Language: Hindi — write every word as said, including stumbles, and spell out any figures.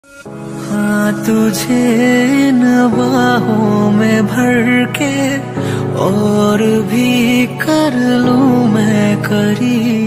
हाँ तुझे इन बाहों में भर के और भी कर लूं मैं करीब।